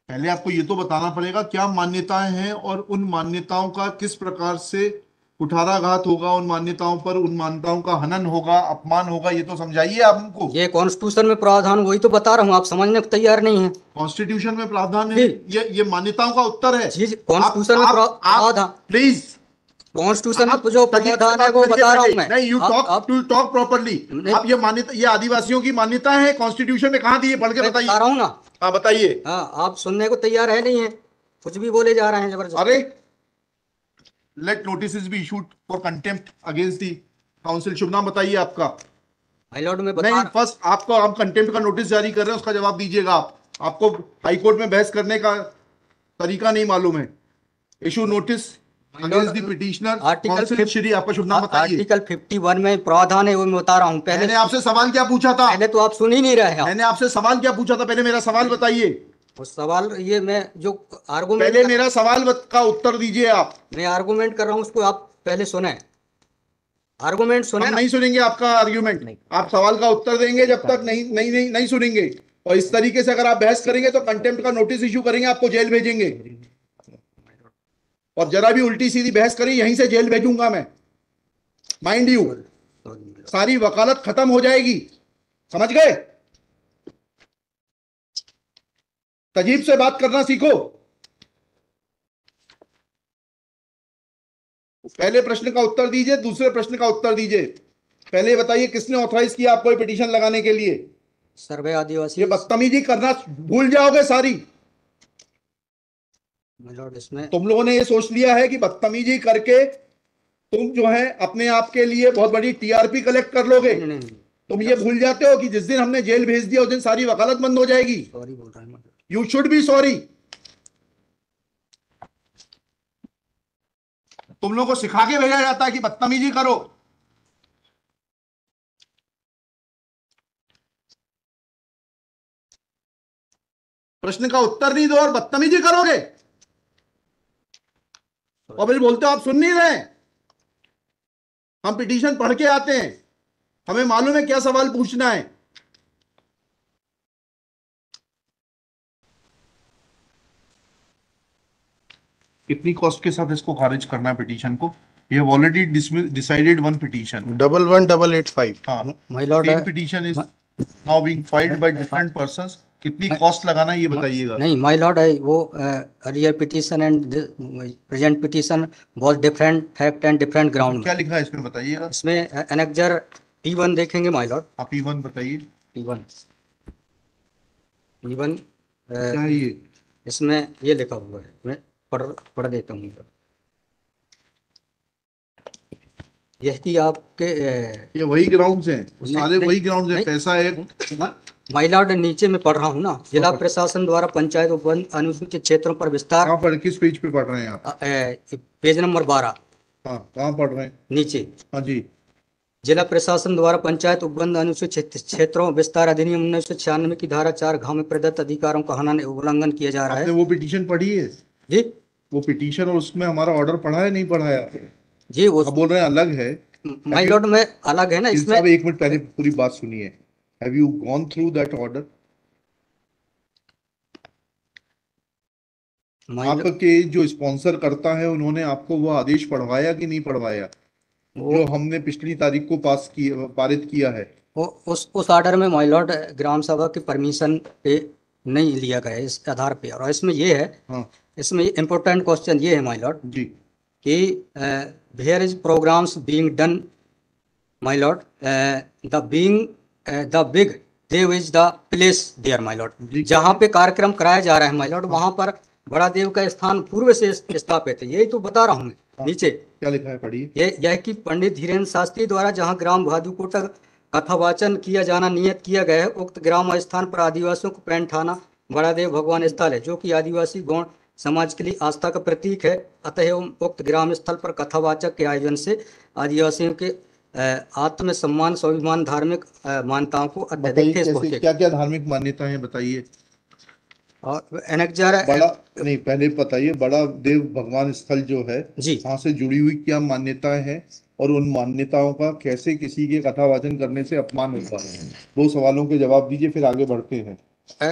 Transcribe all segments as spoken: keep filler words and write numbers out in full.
पहले आपको ये तो बताना पड़ेगा क्या मान्यताएं हैं और उन मान्यताओं का किस प्रकार से कुठाराघात होगा, उन मान्यताओं पर, उन मान्यताओं का हनन होगा, अपमान होगा, ये तो समझाइए आप हमको। ये कॉन्स्टिट्यूशन में प्रावधान, वही तो बता रहा हूँ, आप समझने को तैयार नहीं है। कॉन्स्टिट्यूशन में प्रावधान है? जी ये ये मान्यताओं का उत्तर है। जी जी, आप कॉन्स्टिट्यूशन में आप आप प्रावधान, प्लीज, कॉन्स्टिट्यूशन आप में जो तजीब से प्रावधान है बात वो करिए बता रहा पहले। हूँ मैं। नहीं, यू आप टॉक आप टू टॉक प्रॉपरली। नहीं, आप ये मान्यता, ये आदिवासियों की मान्यता है, कॉन्स्टिट्यूशन में कहाँ दी है? पढ़ के मैं बता बताइए। रहा हूँ ना। हाँ बताइए। हाँ, आप सुनने को तैयार है नहीं है, कुछ भी बोले जा रहे हैं जबरदस्त। अरे, let notice be issued for contempt against the council. शुभ नाम बताइए आपका। हाई लॉर्ड में बता नहीं, रहा। फर्स्ट आपको, आप कंटेम्प्ट का नोटिस जारी कर रहे हैं, उसका जवाब दीजिएगा आप। आपको हाईकोर्ट में बहस करने का तरीका नहीं मालूम है। Issue notice high against the lord, petitioner article council. Fifth Shri, आपका शुभ नाम बताइए। आर्टिकल फिफ्टी वन में प्रावधान है, वो मैं बता रहा हूँ। पहले मैंने आपसे सवाल क्या पूछा था? पहले तो आप सुन ही नहीं रहे हैं। मैंने आपसे सवाल क्या पूछा था? पहले मेरा सवाल बताइए। वो सवाल, ये मैं जो आर्गूमेंट पहले कर, मेरा सवाल बत- का उत्तर दीजिए आप। मैं आर्गूमेंट कर रहा हूँ, उसको आप पहले सुने, आर्गूमेंट सुने हम ना। नहीं सुनेंगे आपका आर्ग्यूमेंट। नहीं, आप सवाल का उत्तर देंगे जब तक नहीं नहीं नहीं, नहीं सुनेंगे। और इस तरीके से अगर आप बहस करेंगे तो कंटेम्प्ट का नोटिस इशू करेंगे, आपको जेल भेजेंगे। और जरा भी उल्टी सीधी बहस करी, यहीं से जेल भेजूंगा मैं, माइंड यू। सारी वकालत खत्म हो जाएगी, समझ गए? तजीब से बात करना सीखो। पहले प्रश्न का उत्तर दीजिए, दूसरे प्रश्न का उत्तर दीजिए। पहले बताइए किसने ऑथराइज किया आपको ये पिटीशन लगाने के लिए? सर्वे आदिवासी। ये बदतमीजी करना भूल जाओगे सारी। लॉर्ड, इसमें तुम लोगों ने ये सोच लिया है कि बदतमीजी करके तुम जो है अपने आप के लिए बहुत बड़ी टीआरपी कलेक्ट कर लोगे। नहीं नहीं नहीं, तुम ये भूल जाते हो कि जिस दिन हमने जेल भेज दिया उस दिन सारी वकालत बंद हो जाएगी। सॉरी बोल रहा हूँ। You should be sorry. तुम लोगों को सिखा के भेजा जाता है कि बदतमीजी करो। प्रश्न का उत्तर नहीं दो और बदतमीजी करोगे, और फिर बोलते हो आप सुन नहीं रहे। हम पिटीशन पढ़ के आते हैं, हमें मालूम है क्या सवाल पूछना है। कितनी कॉस्ट के साथ इसको खारिज करना है पिटीशन को? ये already decided one petition, double one double eight five. हाँ, my lord, same petition is now being filed by different persons. कितनी कॉस्ट लगाना है ये बताइएगा। नहीं माय लॉर्ड, वो earlier petition and present petition बहुत different fact and different ground. क्या लिखा है इसमें बताइएगा। इसमें एनेक्जर टी वन देखेंगे माय लॉर्ड। आप ई वन बताइए। टी वन टी वन क्या है ये? इसमें ये लिखा हुआ है, मैं पढ़ पढ़ देता हूँ। यह कि आपके ये वही ग्राउंड्स हैं, सारे वही ग्राउंड्स हैं। पैसा है माय लॉर्ड, नीचे में पढ़ रहा हूँ ना, जिला प्रशासन द्वारा पंचायत उपवन अनुसूचित क्षेत्रों पर विस्तार। कहाँ पढ़, किस पेज पे पढ़ रहे हैं आप? पेज नंबर बारह। हाँ, कहाँ पढ़ रहे हैं? नीचे। हाँ जी। जिला प्रशासन द्वारा पंचायत उपबंध अनुसूचित क्षेत्रों विस्तार अधिनियम उन्नीस सौ छियानवे की धारा चार घ में प्रदत्त अधिकारों का हनन उल्लंघन किया जा रहा है। आपने वो पिटीशन पढ़ी है जी? वो पिटीशन और उसमें हमारा ऑर्डर पढ़ा है नहीं पढ़ा है? जी, वो आप बोल रहे हैं अलग है। माय लॉर्ड में अलग है ना इसमें। एक मिनट पहले पूरी बात सुनिए। Have you gone through that order? आपके जो स्पॉन्सर करता है उन्होंने आपको वो आदेश पढ़वाया कि नहीं पढ़वाया जो हमने पिछली तारीख को पास किया, पारित किया है? वो उस उस ऑर्डर में माय लॉर्ड ग्राम सभा की परमिशन पे नहीं लिया गया इस आधार पे। और इसमें ये है, हाँ, इसमें इम्पोर्टेंट क्वेश्चन ये है माय लॉर्ड जी, कि where is programmes being done my lord, the being the big देव is the place there my lord. जहाँ पे कार्यक्रम कराया जा रहा है माय लॉर्ड, वहाँ पर बड़ा देव का स्थान पूर्व से स्थापित है। यही तो बता रहा हूँ मैं। नीचे क्या लिखा है पढ़िए। ये यह कि पंडित धीरेन्द्र शास्त्री द्वारा जहाँ ग्राम भादुकोटा कथावाचन किया जाना नियत किया गया है, उक्त ग्राम स्थान पर आदिवासियों को पैंट थाना बड़ा देव भगवान स्थल है, जो कि आदिवासी गौण समाज के लिए आस्था का प्रतीक है। अतः उक्त ग्राम स्थल पर कथावाचक के आयोजन से आदिवासियों के आत्म सम्मान स्वाभिमान धार्मिक मान्यताओं को अत्यधिक। क्या क्या धार्मिक मान्यता है बताइए। और एनेक्जर बड़ा नहीं, पहले बताइए बड़ा देव भगवान स्थल जो है जी, वहाँ से जुड़ी हुई क्या मान्यताएं हैं और उन मान्यताओं का कैसे किसी के कथावाचन करने से अपमान होता है? दो सवालों के जवाब दीजिए, फिर आगे बढ़ते हैं।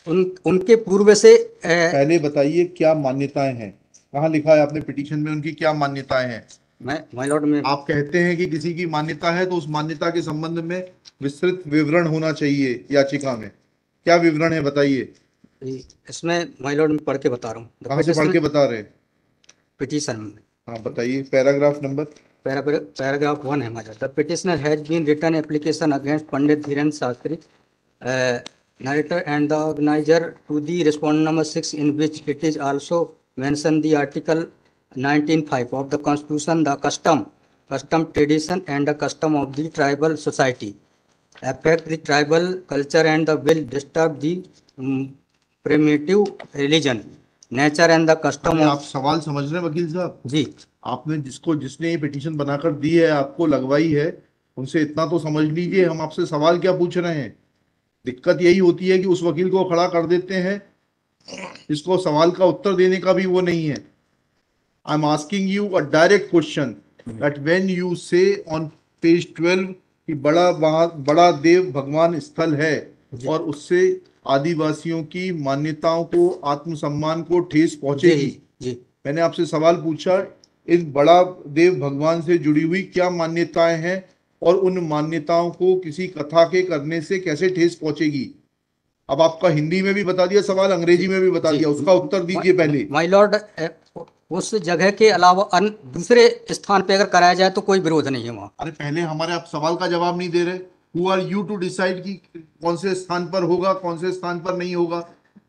उन उनके पूर्व से अ, पहले बताइए क्या मान्यताएं हैं, कहाँ लिखा है आपने पिटीशन में उनकी क्या मान्यताएं हैं? मैं माय लॉर्ड में आप कहते हैं कि किसी की मान्यता है तो उस मान्यता के संबंध में विस्तृत विवरण होना चाहिए याचिका में। क्या विवरण है बताइए। इसमें माय लॉर्ड में पढ़ के बता रहा हूँ। कहाँ से पढ़ के बता रहे हैं? पिटीशन में हाँ बताइए पैराग्राफ नंबर। पैराग्राफ वन है हमारा। The petitioner has been return application against Pandit Dhirendra Shastri narrator and the organizer to the respondent number six, in which it is also mentioned the article nineteen five of the constitution, the custom custom tradition and the custom of the tribal society affect the tribal culture and the will disturb the um, primitive religion nature and the custom आप of सवाल समझ रहे हैं वकील साहब? जी आपने जिसको जिसने ये पिटीशन बनाकर दी है, आपको लगवाई है, उनसे इतना तो समझ लीजिए हम आपसे सवाल क्या पूछ रहे हैं। दिक्कत यही होती है कि उस वकील को खड़ा कर देते हैं जिसको सवाल का उत्तर देने का भी वो नहीं है। I am asking you a direct question that when you say on page twelve कि बड़ा बड़ा देव भगवान स्थल है और उससे आदिवासियों की मान्यताओं को, आत्मसम्मान को ठेस पहुंचेगी। जी, जी। मैंने आपसे सवाल पूछा इन बड़ा देव भगवान से जुड़ी हुई क्या मान्यताएं हैं और उन मान्यताओं को किसी कथा के करने से कैसे ठेस पहुंचेगी। अब आपका हिंदी में भी बता दिया सवाल, अंग्रेजी में भी बता दिया, उसका उत्तर दीजिए पहले। माय लॉर्ड, उस जगह के अलावा अन्य दूसरे स्थान पे अगर कराया जाए तो कोई विरोध नहीं है वहाँ। अरे पहले हमारे आप सवाल का जवाब नहीं दे रहे। Who are you to decide कि कौन से स्थान पर होगा, कौन से स्थान पर नहीं होगा।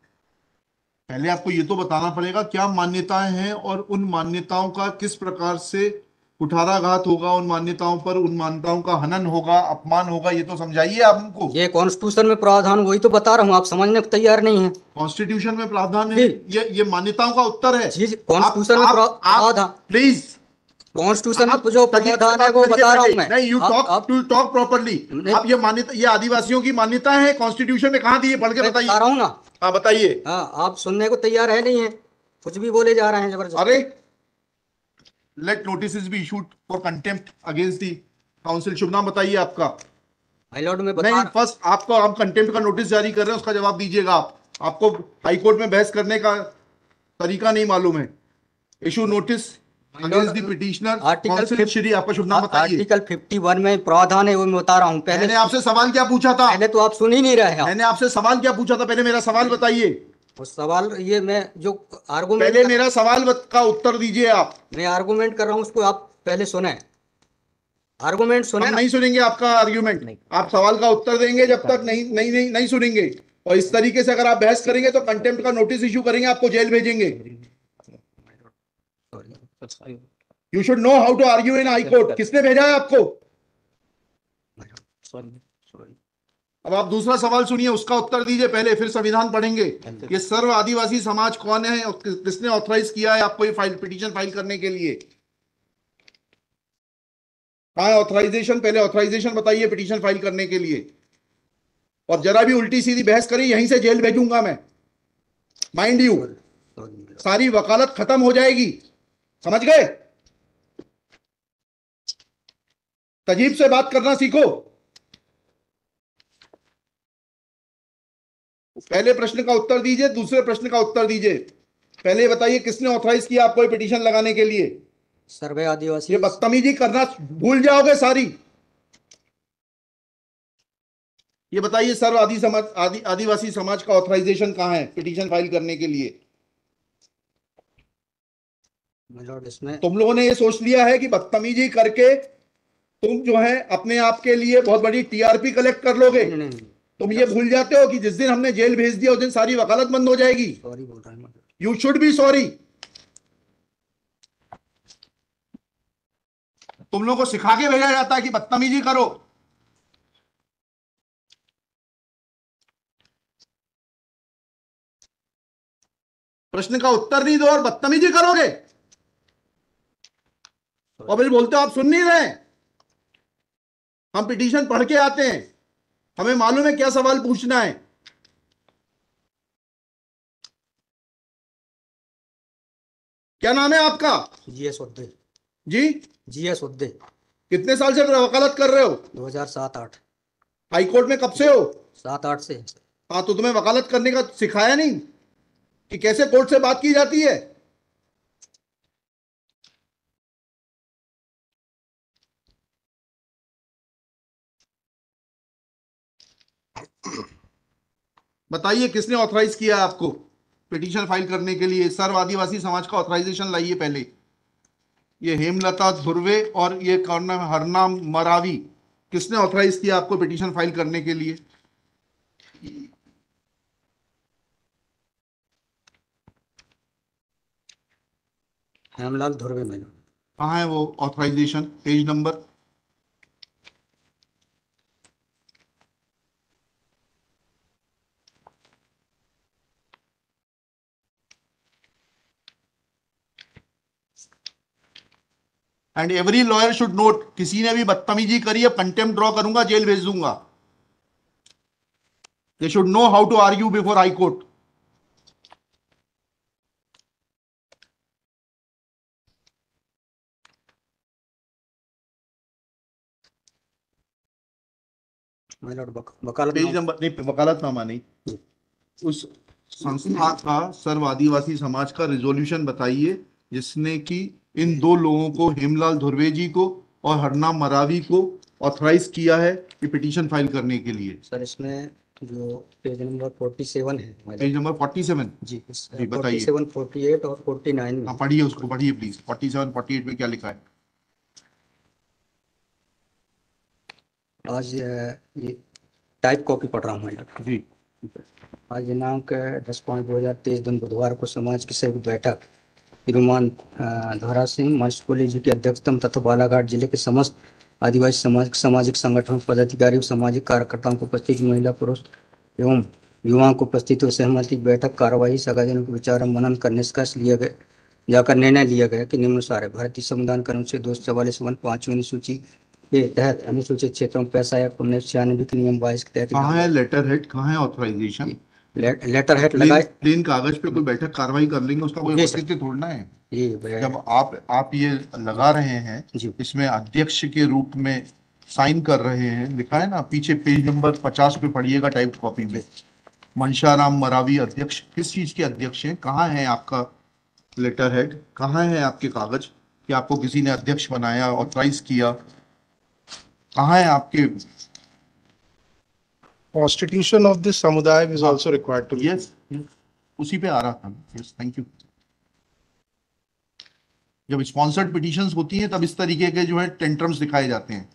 पहले आपको ये तो बताना पड़ेगा क्या मान्यताएं हैं और उन मान्यताओं का किस प्रकार से कुठाराघात होगा, उन मान्यताओं पर, उन मान्यताओं का हनन होगा, अपमान होगा, ये तो समझाइए आप हमको। ये कॉन्स्टिट्यूशन में प्रावधान, वही तो बता रहा हूँ, आप समझने को तैयार नहीं है। कॉन्स्टिट्यूशन में प्रावधान है, ये ये मान्यताओं का उत्तर है। जी, कॉन्स्टिट्यूशन में प्रावधान, प्लीज कॉन्स्टिट्यूशन में जो प्रावधान है वो बता रहा हूँ मैं। नहीं, you talk to talk properly. आप ये मान्यता, ये आदिवासियों की मान्यता है, कॉन्स्टिट्यूशन में कहाँ दी है, पढ़ के बताइए। बता रहा हूँ ना। हाँ बताइए। हाँ, आप सुनने को तैयार है नहीं है, कुछ भी बोले जा रहे हैं जबरदस्त। अरे let notice be issued for contempt against the council. शुभ नाम बताइए आपका। माय लॉर्ड में बता नहीं, फर्स्ट आपको आप कंटेम्प्ट का नोटिस जारी कर रहे हैं, उसका जवाब दीजिएगा आप। आपको हाईकोर्ट में बहस करने का तरीका नहीं मालूम है। Issue notice against the petitioner council. Shri आपका शुभ नाम बताइए। आर्टिकल इक्यावन में प्रावधान है वो मैं बता रहा हूँ। पहले मैंने आपसे सवाल क्या पूछा था? पहले तो आप सुन ही नहीं रहे हैं। मैंने आपसे सवाल क्या पूछा था? पहले मेरा सवाल बताइए। उस सवाल ये मैं जो आर्गुमेंट, पहले मेरा सवाल का उत्तर दीजिए आप। मैं आर्गुमेंट कर रहा हूँ उसको आप पहले सुने। आर्गुमेंट सुने। हम नहीं सुनेंगे आपका आर्गुमेंट। आप सवाल का उत्तर देंगे जब तक नहीं नहीं नहीं, नहीं सुनेंगे। और इस तरीके से अगर आप बहस करेंगे तो कंटेम्प्ट का नोटिस इशू करेंगे, आपको जेल भेजेंगे। You should know how to argue in high court. किसने भेजा है आपको? अब आप दूसरा सवाल सुनिए, उसका उत्तर दीजिए पहले, फिर संविधान पढ़ेंगे। ये सर्व आदिवासी समाज कौन है और किसने ऑथराइज किया है आपको ये फाइल पिटीशन फाइल करने के लिए? कहाँ है ऑथराइजेशन? पहले ऑथराइजेशन बताइए पिटीशन फाइल करने के लिए। और जरा भी उल्टी सीधी बहस करी यहीं से जेल भेजूंगा मैं, माइंड यू। सारी वकालत खत्म हो जाएगी, समझ गए? तजीब से बात करना सीखो। पहले प्रश्न का उत्तर दीजिए, दूसरे प्रश्न का उत्तर दीजिए। पहले बताइए किसने ऑथराइज किया आपको पिटीशन लगाने के लिए? सर्वे आदिवासी। ये बदतमीजी करना भूल जाओगे सारी। ये बताइए सर्व आदि समाज आदि आदिवासी समाज का ऑथराइजेशन कहां है पिटीशन फाइल करने के लिए? इसमें तुम लोगों ने ये सोच लिया है कि बदतमीजी करके तुम जो है अपने आप के लिए बहुत बड़ी टीआरपी कलेक्ट कर लोगे। नहीं, नहीं, नहीं। तुम ये भूल जाते हो कि जिस दिन हमने जेल भेज दिया उस दिन सारी वकालत बंद हो जाएगी। सॉरी बोल रहा हूं। You should be sorry. तुम लोगों को सिखा के भेजा जाता है कि बदतमीजी करो। प्रश्न का उत्तर नहीं दो और बदतमीजी करोगे और फिर बोलते हो आप सुन नहीं रहे। हम पिटीशन पढ़ के आते हैं, हमें मालूम है क्या सवाल पूछना है। क्या नाम है आपका? जीएस उद्दे। जी जीएस उद्दे। कितने साल से वकालत कर रहे हो? दो हज़ार सात आठ। हाई कोर्ट में कब से हो? सात आठ से। हाँ, तो तुम्हें वकालत करने का सिखाया नहीं कि कैसे कोर्ट से बात की जाती है? बताइए किसने ऑथराइज किया आपको पिटीशन फाइल करने के लिए? सर्व आदिवासी समाज का ऑथराइजेशन लाइए पहले। ये हेमलता धुर्वे और ये कौन है, हरनाम मरावी, किसने ऑथराइज किया आपको पिटीशन फाइल करने के लिए? हेमलाल धुर्वे मैडम। कहाँ है वो authorisation? Page number? And every lawyer should note, किसी ने भी बदतमीजी करी है, कंटेम्प्ट ड्रॉ करूंगा, जेल भेज दूंगा। They should know how to argue before high court. My lord, वकालत पेज नंबर नहीं, वकालतनामा नहीं, उस संस्था का सर्व आदिवासी समाज का रिजोल्यूशन बताइए जिसने कि इन दो लोगों को, हेमलाल धुर्वे जी को और हरनाम मरावी को, ऑथराइज किया है कि पिटीशन फाइल करने के लिए। सर इसमें जो पेज नंबर सैंतालीस है my पेज lord। नंबर सैंतालीस? जी इस जी, बताइए। सैंतालीस, अड़तालीस और उनचास में। हाँ, पढ़िए उसको, पढ़िए प्लीज। सैंतालीस, अड़तालीस में क्या लिखा है? आज अ, ये टाइप कॉपी पढ़ रहा हूँ मैं। जी। आज दिनांक दस पाँच दो हजार तेईस दिन बुधवार को समाज की संयुक्त बैठक तिरुमान धोरा सिंह मर्स कॉलेज की अध्यक्षता तथा बालाघाट जिले के समस्त आदिवासी समाज सामाजिक संगठनों पदाधिकारियों सामाजिक कार्यकर्ताओं को उपस्थित महिला पुरुष एवं युवाओं को उपस्थित हुए सहमति बैठक कार्यवाही सगाजनों के विचार मनन कर निष्कर्ष लिया गया जाकर निर्णय लिया गया कि निम्नानुसार है। भारतीय संविधान के अनुच्छेद दो सौ चवालीस वन पांचवी अनुसूची के तहत अनुसूचित क्षेत्रों में पैसा या उन्नीस सौ छियानवे के नियम बाईस के तहत कहाँ है लेटर हेड, कहाँ है ऑथराइजेशन? ले, लेटर हेड प्लेन लगाए। प्लेन कागज पे कोई बैठक कार्रवाई कर लेंगे, उसका कोई जी सर। औचित्य थोड़ना है। जी जब आप आप ये लगा रहे हैं, जी इसमें अध्यक्ष के रूप में साइन कर रहे हैं, लिखा है ना पीछे, पेज नंबर पचास पे पढ़िएगा टाइप कॉपी में। मनशाराम मरावी अध्यक्ष, किस चीज के अध्यक्ष हैं? कहाँ है आपका लेटर हेड? कहाँ है आपके कागज कि आपको किसी ने अध्यक्ष बनाया, ऑथराइज किया? कहाँ है आपके? Constitution of this samudaya is हाँ, also required to be. Yes, उसी पे आ रहा था। Yes, thank you. जब स्पॉन्सर्ड पिटीशंस होती हैं तब इस तरीके के जो है टेंट्रम्स दिखाए जाते हैं।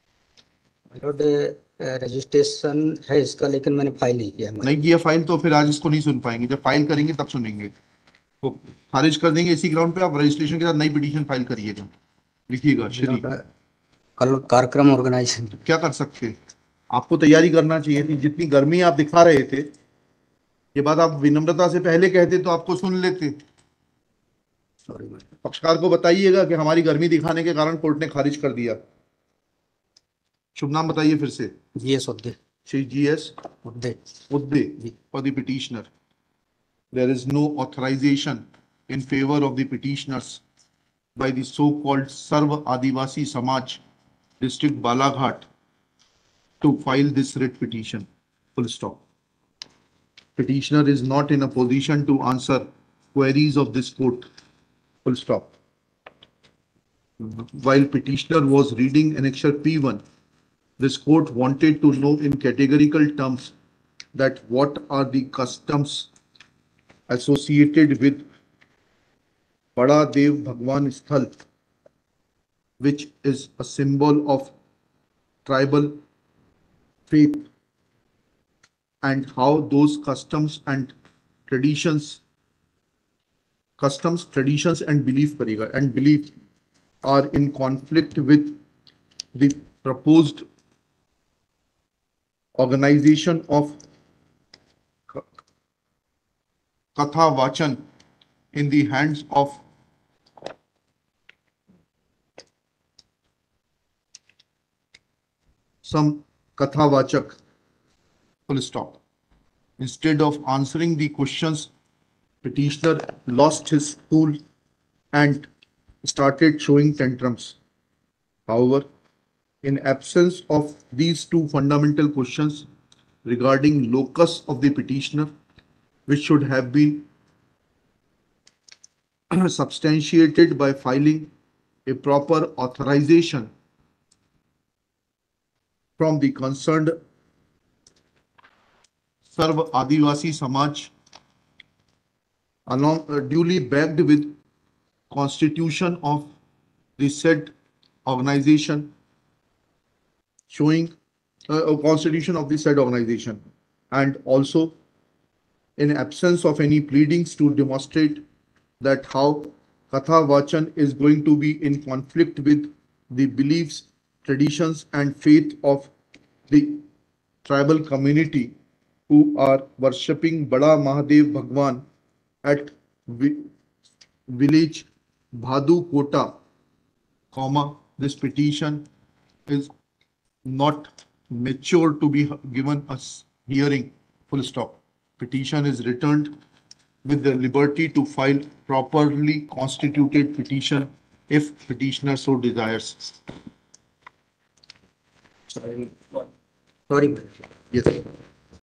रजिस्ट्रेशन है इसका, लेकिन मैंने फाइल नहीं किया। नहीं किया फाइल तो फिर आज इसको नहीं सुन पाएंगे, जब फाइल करेंगे तब सुनेंगे। तो खारिज कर देंगे इसी ग्राउंड पे। आप रजिस्ट्रेशन के साथ नई पिटीशन फाइल करिएगा, लिखिएगा श्री। कल कार्यक्रम ऑर्गेनाइजेशन क्या कर सकते, आपको तैयारी करना चाहिए थी। जितनी गर्मी आप दिखा रहे थे, ये बात आप विनम्रता से पहले कहते तो आपको सुन लेते। सॉरी। पक्षकार को बताइएगा कि हमारी गर्मी दिखाने के कारण कोर्ट ने खारिज कर दिया। शुभ नाम बताइए फिर से। G S Udde. Shri G S Udde. Udde for the petitioner. There is no authorization in favor of the petitioners by the so-called Sarva Adivasi Samaj, District Balaghat, to file this writ petition. Full stop. Petitioner is not in a position to answer queries of this court. Full stop. While petitioner was reading Annexure P one, this court wanted to know in categorical terms that what are the customs associated with Bada Dev Bhagwan Sthal, which is a symbol of tribal faith, and how those customs and traditions, customs, traditions and belief करेगा and belief are in conflict with the proposed organization of Katha Vachan in the hands of some Katha Vachak. Full stop. Instead of answering the questions, petitioner lost his cool and started showing tantrums. However, in absence of these two fundamental questions, regarding locus of the petitioner, which should have been substantiated by filing a proper authorization from the concerned Sarv Adivasi Samaj, along uh, duly backed with constitution of the said organization, showing uh, a constitution of the said organization, and also in absence of any pleadings to demonstrate that how Katha Vachan is going to be in conflict with the beliefs, traditions and faith of the tribal community who are worshipping Bada Mahadev Bhagwan at vi- village Bhadu Kota, comma, this petition is not mature to be given us hearing, full stop. Petition is returned with the liberty to file properly constituted petition if petitioner so desires. Sorry. Yes.